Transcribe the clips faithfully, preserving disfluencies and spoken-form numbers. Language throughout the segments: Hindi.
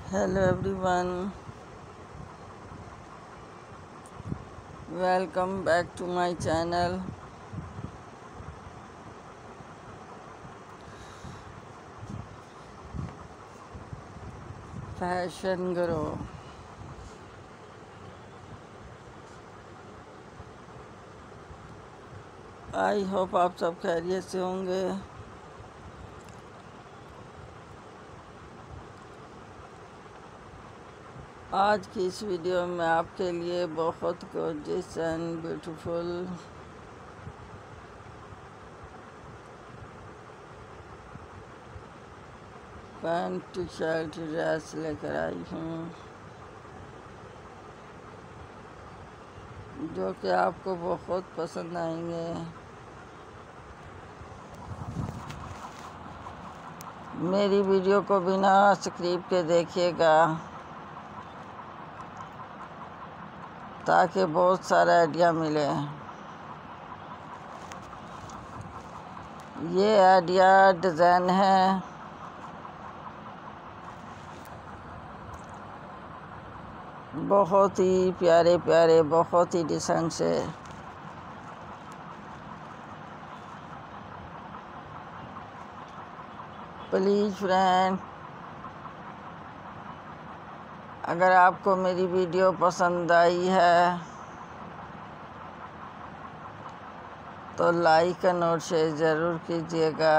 Hello everyone, welcome back to my channel. Fashion Guru. I hope आप सब खैरियत से होंगे। आज की इस वीडियो में आपके लिए बहुत gorgeous and beautiful pant T shirt dress लेकर आई हूँ, जो कि आपको बहुत पसंद आएंगे। मेरी वीडियो को बिना स्क्रिप्ट के देखिएगा ताकि बहुत सारा आइडिया मिले। ये आइडिया डिज़ाइन है बहुत ही प्यारे प्यारे, बहुत ही डिसेंट से। प्लीज़ फ्रेंड, अगर आपको मेरी वीडियो पसंद आई है तो लाइक एंड और शेयर ज़रूर कीजिएगा।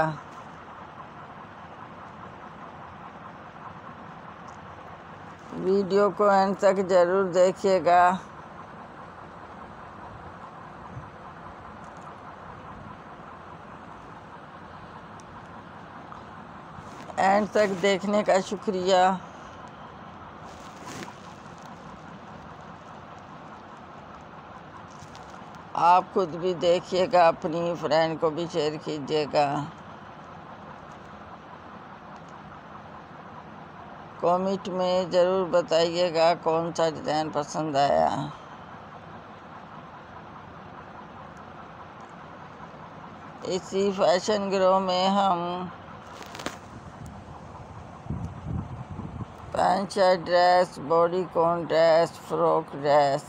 वीडियो को एंड तक ज़रूर देखिएगा। एंड तक देखने का शुक्रिया। आप खुद भी देखिएगा, अपनी फ्रेंड को भी शेयर कीजिएगा। कमेंट में ज़रूर बताइएगा कौन सा डिज़ाइन पसंद आया। इसी फैशन ग्रो में हम pant shirt dress, bodycon dress, frock dress,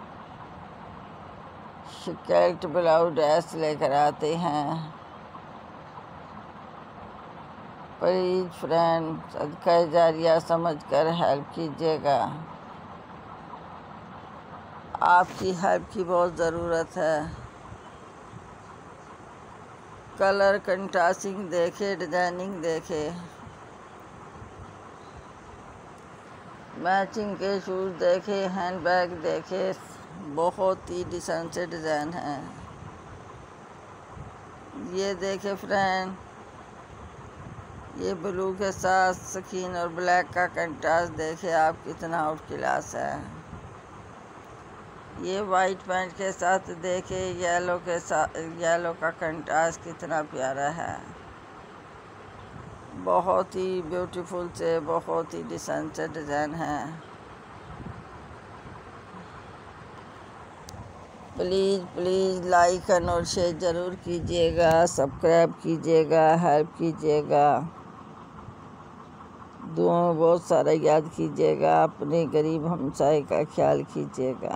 skirt blouse dress लेकर आते हैं। प्लीज़ फ्रेंड, सदका जारिया समझकर हेल्प कीजिएगा। आपकी हेल्प की बहुत ज़रूरत है। कलर कंट्रास्टिंग देखे, डिज़ाइनिंग देखे, मैचिंग के शूज़ देखे, हैंड बैग देखे, बहुत ही डिसेंट से डिज़ाइन हैं। ये देखे फ्रेंड, ये ब्लू के साथ स्किन और ब्लैक का कंट्रास्ट देखे आप कितना आउट क्लास है। ये वाइट पैंट के साथ देखे येलो के साथ, येलो का कंट्रास्ट कितना प्यारा है। बहुत ही ब्यूटीफुल से, बहुत ही डिसेंट से डिज़ाइन है। प्लीज़ प्लीज़ लाइक एंड और शेयर ज़रूर कीजिएगा, सब्सक्राइब कीजिएगा, हेल्प कीजिएगा, दुआ में बहुत सारा याद कीजिएगा। अपने गरीब हमसाए का ख्याल कीजिएगा।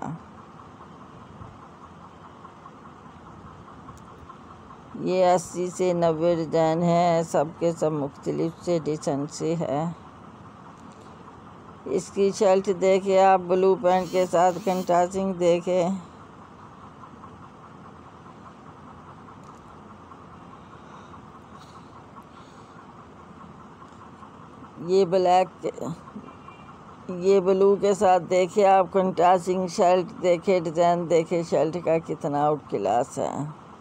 ये अस्सी से नब्बे डिज़ाइन है, सबके सब मुख्तलिफ से डिसेंट से है। इसकी शर्ट देखे आप, ब्लू पैंट के साथ कंट्रास्टिंग देखे। ये ब्लैक, ये ब्लू के साथ देखे आप कंट्रास्टिंग शर्ट देखे, डिज़ाइन देखे शर्ट का कितना आउट क्लास है।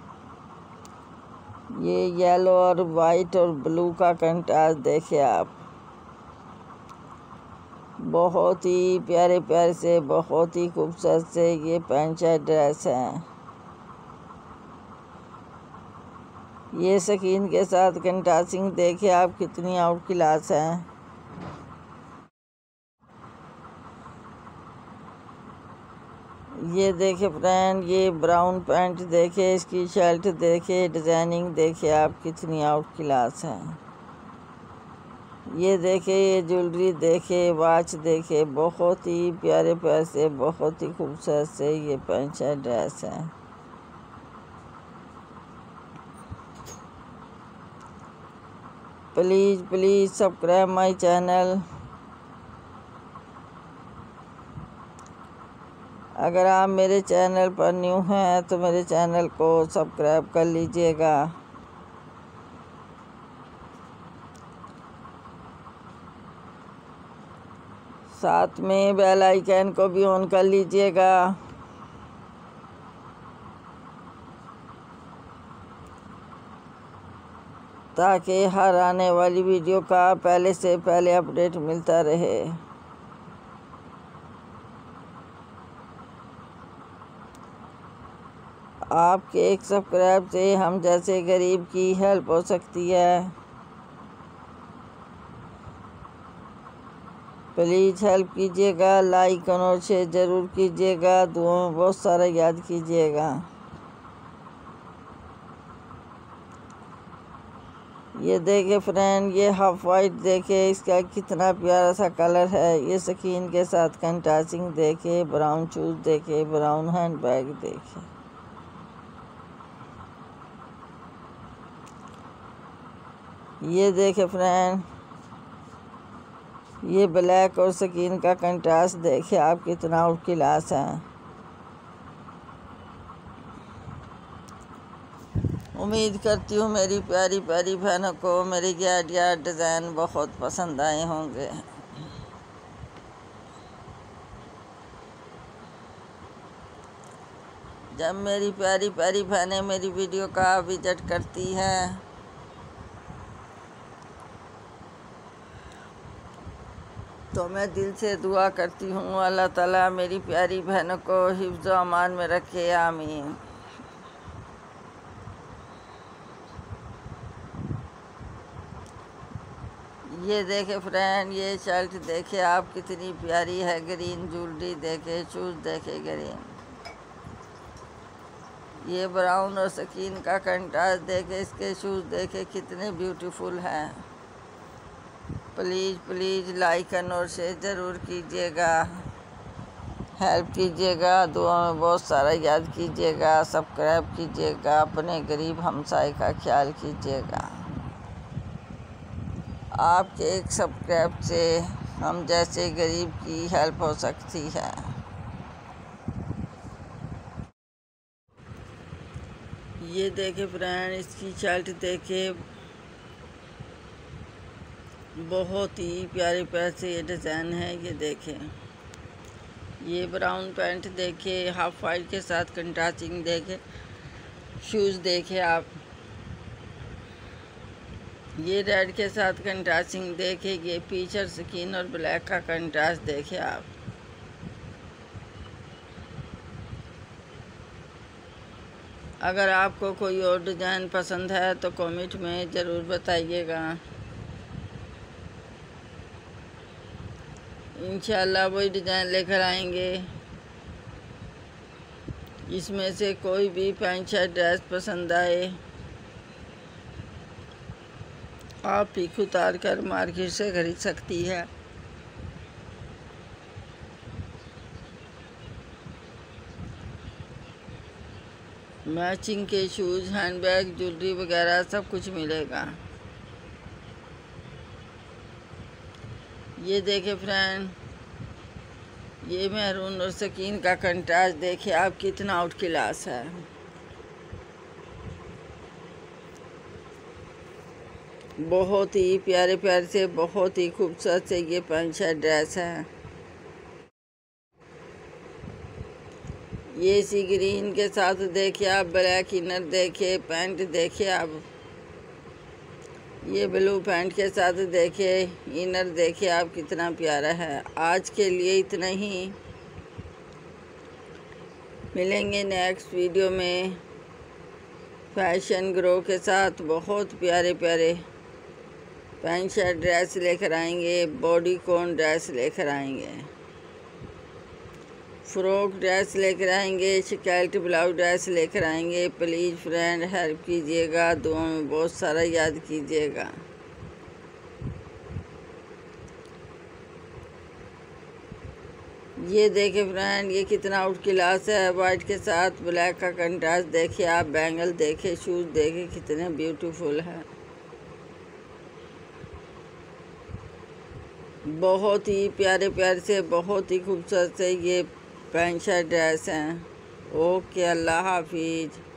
ये येलो और वाइट और ब्लू का कंट्रास्ट देखे आप, बहुत ही प्यारे प्यारे से, बहुत ही खूबसूरत से ये पैंट शर्ट ड्रेस हैं। ये स्किन के साथ कंट्रास्टिंग देखे आप कितनी आउट क्लास है। ये देखे फ्रेंड, ये ब्राउन पैंट देखे, इसकी शर्ट देखे, डिज़ाइनिंग देखे आप कितनी आउट क्लास है। ये देखे, ये ज्वेलरी देखे, वॉच देखे, बहुत ही प्यारे प्यारे से, बहुत ही खूबसूरत से ये पैंट शर्ट ड्रेस है। Please please subscribe my channel. अगर आप मेरे चैनल पर न्यू हैं तो मेरे चैनल को सब्सक्राइब कर लीजिएगा। साथ में बेल आइकन को भी ऑन कर लीजिएगा, ताकि हर आने वाली वीडियो का पहले से पहले अपडेट मिलता रहे। आपके एक सब्सक्राइब से हम जैसे गरीब की हेल्प हो सकती है। प्लीज़ हेल्प कीजिएगा, लाइक और शेयर ज़रूर कीजिएगा, दुआ में बहुत सारा याद कीजिएगा। ये देखे फ्रेंड, ये हाफ वाइट देखे, इसका कितना प्यारा सा कलर है। ये स्किन के साथ कंट्रास्टिंग देखे, ब्राउन शूज देखे, ब्राउन हैंड बैग देखे। ये देखे फ्रेंड, ये ब्लैक और स्किन का कंट्रास्ट देखे आप, कितना आउट क्लास है। उम्मीद करती हूँ मेरी प्यारी प्यारी बहनों को मेरे ये आइडिया डिज़ाइन बहुत पसंद आए होंगे। जब मेरी प्यारी प्यारी बहनें मेरी वीडियो का विजिट करती हैं तो मैं दिल से दुआ करती हूँ अल्लाह ताला मेरी प्यारी बहनों को हिफ्ज़ व अमान में रखे, आमीन। ये देखे फ्रेंड, ये शर्ट देखे आप, कितनी प्यारी है। ग्रीन ज्वेलरी देखे, शूज़ देखे ग्रीन। ये ब्राउन और स्किन का कंट्रास्ट देखे, इसके शूज़ देखे कितने ब्यूटीफुल हैं। प्लीज़ प्लीज़ लाइक और शेयर ज़रूर कीजिएगा, हेल्प कीजिएगा, दुआ में बहुत सारा याद कीजिएगा, सब्सक्राइब कीजिएगा, अपने गरीब हमसाए का ख्याल कीजिएगा। आपके एक सब्सक्राइब से हम जैसे गरीब की हेल्प हो सकती है। ये देखे फ्रेंड, इसकी शर्ट देखे, बहुत ही प्यारे प्यारे से ये डिज़ाइन है। ये देखें, ये ब्राउन पैंट देखे, हाफ वाइट के साथ कंट्रास्टिंग देखे, शूज़ देखे आप। ये रेड के साथ कंट्रास्टिंग देखे, ये पीच और स्किन और ब्लैक का कंट्रास्ट देखे आप। अगर आपको कोई और डिज़ाइन पसंद है तो कमेंट में ज़रूर बताइएगा। इंशाल्लाह वही डिज़ाइन लेकर आएंगे। इसमें से कोई भी पैंट शर्ट ड्रेस पसंद आए आप पिक उतार कर मार्केट से खरीद सकती है। मैचिंग के शूज़, हैंडबैग, ज्वेलरी वगैरह सब कुछ मिलेगा। ये देखे फ्रेंड, ये मैरून और स्किन का कंट्रास्ट देखे आप, कितना आउट क्लास है। बहुत ही प्यारे प्यारे से, बहुत ही खूबसूरत से ये पैंट शर्ट ड्रेस है। ये सी ग्रीन के साथ देखे आप, ब्लैक इनर देखे, पैंट देखे आप। ये ब्लू पैंट के साथ देखे, इनर देखे आप, कितना प्यारा है। आज के लिए इतना ही, मिलेंगे नेक्स्ट वीडियो में फैशन ग्रो के साथ। बहुत प्यारे प्यारे पैंट शर्ट ड्रेस लेकर आएंगे, बॉडी कॉन ड्रेस लेकर आएंगे, फ्रॉक ड्रेस लेकर आएंगे, स्कर्ट ब्लाउज ड्रेस लेकर आएंगे। प्लीज़ फ्रेंड हेल्प कीजिएगा, दुआ में बहुत सारा याद कीजिएगा। ये देखे फ्रेंड, ये कितना आउट क्लास है। वाइट के साथ ब्लैक का कंट्रास्ट देखिए आप। बैंगल देखे, शूज़ देखे, कितने ब्यूटीफुल है। बहुत ही प्यारे प्यारे से, बहुत ही खूबसूरत से ये पैंट शर्ट ड्रेस हैं। ओके, अल्लाह हाफिज़।